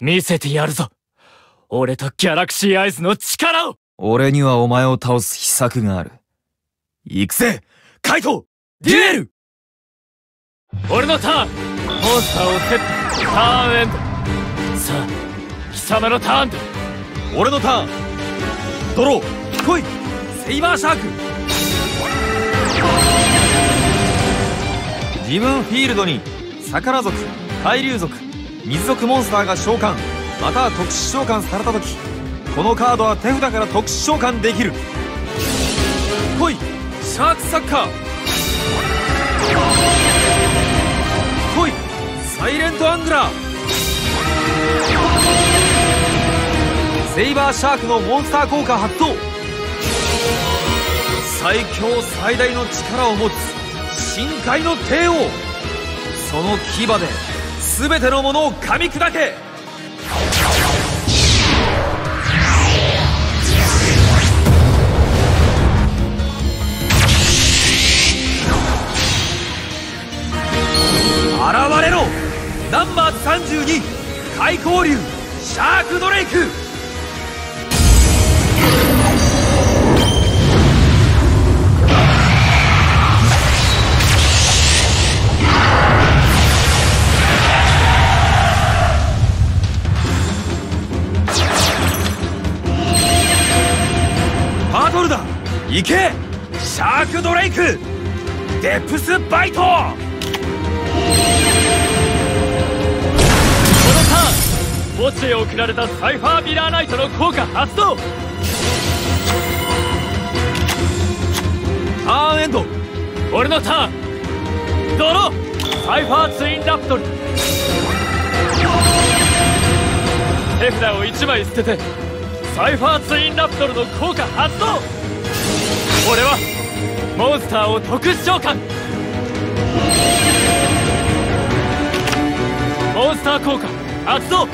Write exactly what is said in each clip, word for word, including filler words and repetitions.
見せてやるぞ、俺とギャラクシーアイズの力を。 俺にはお前を倒す秘策がある。行くぜカイト、デュエル。 俺のターン、モンスターをセット、ターンエンド。さあ貴様のターンだ。 俺のターン、ドロー、来いセイバーシャーク。自分フィールドに魚族、海竜族、水族モンスターが召喚または特殊召喚された時、このカードは手札から特殊召喚できる。来いシャークサッカー、来いサイレントアングラー。セイバーシャークのモンスター効果発動。最強最大の力を持つ深海の帝王、その牙で全てのものを噛み砕け。現れろナンバーさんじゅうに海溝竜シャークドレイク。バトルだ、行けシャークドレイク、デプスバイト。 墓地へ送られたサイファーミラーナイトの効果発動。 ターンエンド、 俺のターン、ドロー、サイファーツインラプトル。手札をいちまい捨ててサイファーツインラプトルの効果発動。俺はモンスターを特殊召喚。モンスター効果発動。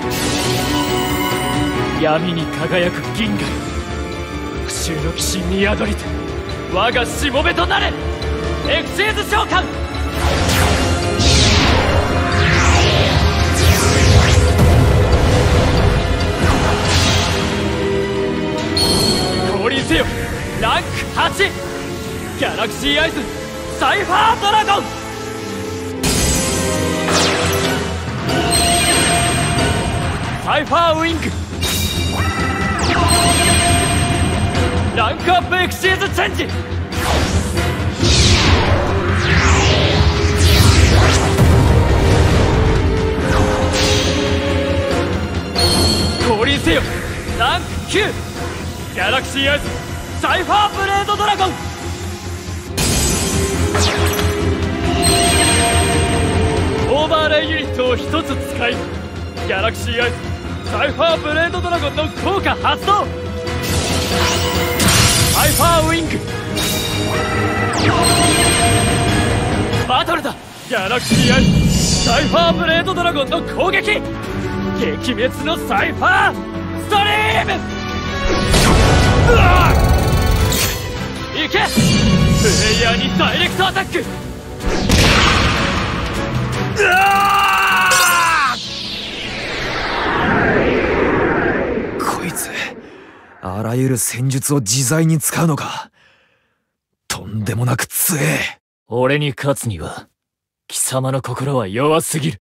闇に輝く銀河、復讐の鬼神に宿りて我がしもべとなれ。エクシーズ召喚。降臨せよランクはち、ギャラクシーアイズサイファードラゴン。サイファーウィング、ランクアップエクシーズチェンジ。降臨せよランクきゅう、ギャラクシーアイズサイファーブレードドラゴン。オーバーレイユニットをひとつ使い、ギャラクシーアイズサイファーブレードドラゴンの効果発動。サイファーウィング、バトルだギャラクシーアイズサイファーブレードドラゴンの攻撃。撃滅のサイファーストリーム。うわっいけプレイヤーにダイレクトアタック。うわこいつあらゆる戦術を自在に使うのか。とんでもなく強え。 俺に勝つには貴様の心は弱すぎる。